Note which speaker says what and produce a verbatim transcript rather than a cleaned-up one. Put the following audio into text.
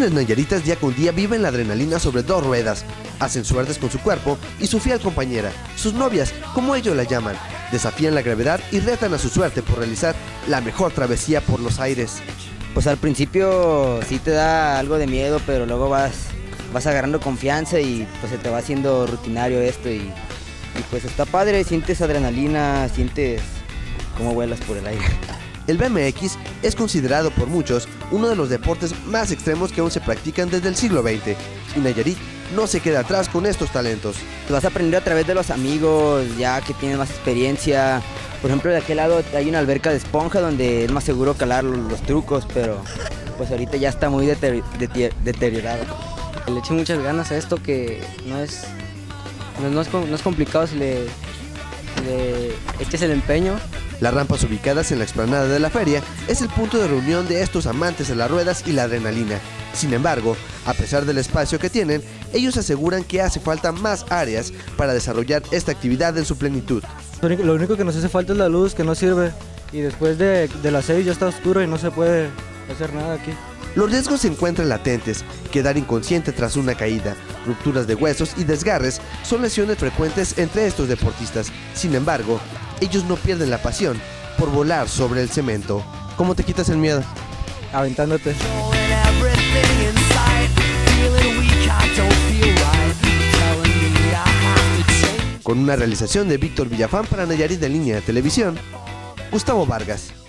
Speaker 1: jóvenes nayaritas día con día viven la adrenalina sobre dos ruedas, hacen suertes con su cuerpo y su fiel compañera, sus novias, como ellos la llaman, desafían la gravedad y retan a su suerte por realizar la mejor travesía por los aires.
Speaker 2: Pues al principio sí te da algo de miedo, pero luego vas, vas agarrando confianza y pues se te va haciendo rutinario esto y, y pues está padre, sientes adrenalina, sientes cómo vuelas por el aire.
Speaker 1: El B M X es considerado por muchos uno de los deportes más extremos que aún se practican desde el siglo veinte, y Nayarit no se queda atrás con estos talentos.
Speaker 2: Vas a aprender a través de los amigos, ya que tienen más experiencia. Por ejemplo, de aquel lado hay una alberca de esponja donde es más seguro calar los, los trucos, pero pues ahorita ya está muy deter, deter, deteriorado.
Speaker 3: Le eché muchas ganas a esto, que no es, no, no es, no es complicado si le, si le eches el empeño.
Speaker 1: Las rampas ubicadas en la explanada de la feria es el punto de reunión de estos amantes de las ruedas y la adrenalina. Sin embargo, a pesar del espacio que tienen, ellos aseguran que hace falta más áreas para desarrollar esta actividad en su plenitud.
Speaker 4: Lo único que nos hace falta es la luz, que no sirve, y después de, de las seis ya está oscuro y no se puede hacer nada aquí.
Speaker 1: Los riesgos se encuentran latentes: quedar inconsciente tras una caída, rupturas de huesos y desgarres son lesiones frecuentes entre estos deportistas. Sin embargo, ellos no pierden la pasión por volar sobre el cemento. ¿Cómo te quitas el miedo?
Speaker 4: Aventándote.
Speaker 1: Con una realización de Víctor Villafán para Nayarit en Línea de Televisión, Gustavo Vargas.